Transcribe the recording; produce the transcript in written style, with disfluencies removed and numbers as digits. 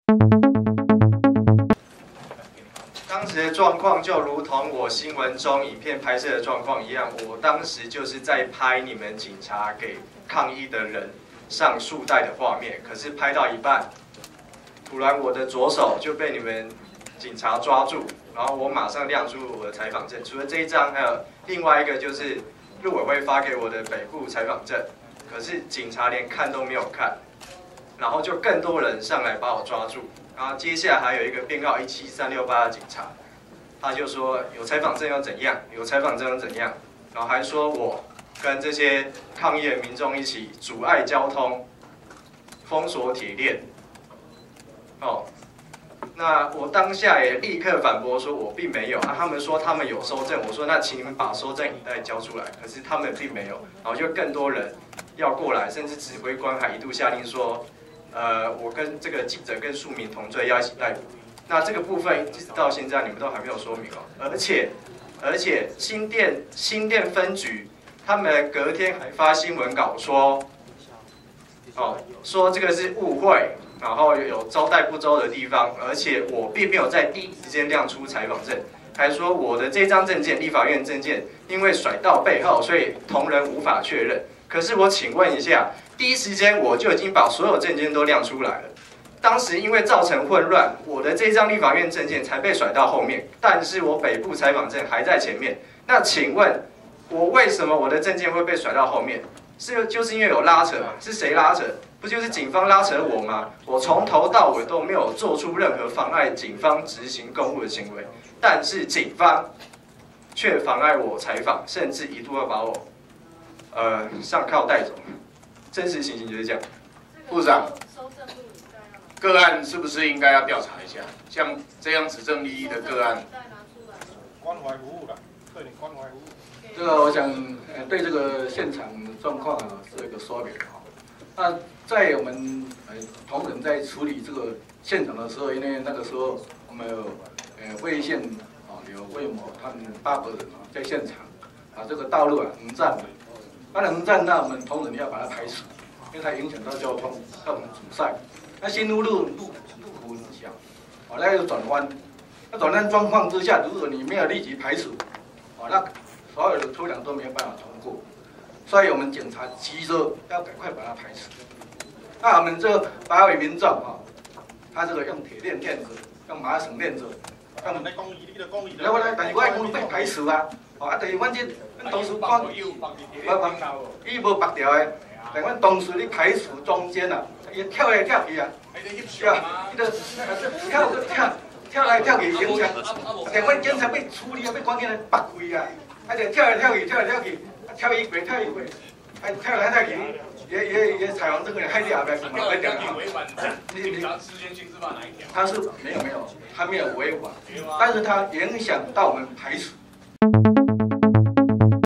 当时的状况就如同我新闻中影片拍摄的状况一样，我当时就是在拍你们警察给抗议的人上束带的画面，可是拍到一半，突然我的左手就被你们警察抓住，然后我马上亮出我的采访证，除了这一张，还有另外一个就是陆委会发给我的北部采访证，可是警察连看都没有看，然后就更多人上来把我抓住。 然后接下来还有一个编号17368的警察，他就说有采访证又怎样，有采访证又怎样，然后还说我跟这些抗议的民众一起阻碍交通，封锁铁链。哦，那我当下也立刻反驳说我并没有，他们说他们有收证，我说那请你们把收证影带交出来，可是他们并没有，然后就更多人要过来，甚至指挥官还一度下令说。 我跟这个记者跟庶民同罪，要一起逮捕。那这个部分一直到现在你们都还没有说明哦。而且新店分局他们隔天还发新闻稿说，说这个是误会，然后有招待不周的地方，而且我并没有在第一时间亮出采访证，还说我的这张证件，立法院证件因为甩到背后，所以同仁无法确认。可是我请问一下。 第一时间我就已经把所有证件都亮出来了。当时因为造成混乱，我的这张立法院证件才被甩到后面，但是我北部采访证还在前面。那请问，我为什么我的证件会被甩到后面？就是因为有拉扯嘛？是谁拉扯？不就是警方拉扯我吗？我从头到尾都没有做出任何妨碍警方执行公务的行为，但是警方却妨碍我采访，甚至一度要把我上铐带走。 真实情形就是这样。 部长，个案是不是应该要调查一下？像这样指证利益的个案， 关怀服务啦，对你关怀服务。 这个我想对这个现场状况啊做一个说明哈。那在我们同仁在处理这个现场的时候，因为那个时候我们有魏县有魏某他们800人在现场把这个道路横占。 那横占，那我们同仁要把它排除，因为它影响到交通，到我们阻塞。那新路路幅很小，那有转弯，那转弯状况之下，如果你没有立即排除，那所有的车辆都没有办法通过。所以我们警察急着要赶快把它排除。那我们这个8位民众他这个用铁链链子，用麻绳链子，用来公益，你的公益。然后呢，但是我讲被排除啊。 就是阮这当时看，伊无绑条的，但阮当时咧排除中间啊，伊跳来跳去啊，伊就跳来跳去警察，但阮警察要处理啊，要赶紧来绑开啊，就跳来跳去，跳一轨，跳来跳去，也采访这个人害了呗，什么来讲？ 警察事先性是把哪一条？ 他是没有，他没有违法，但是他影响到我们排除。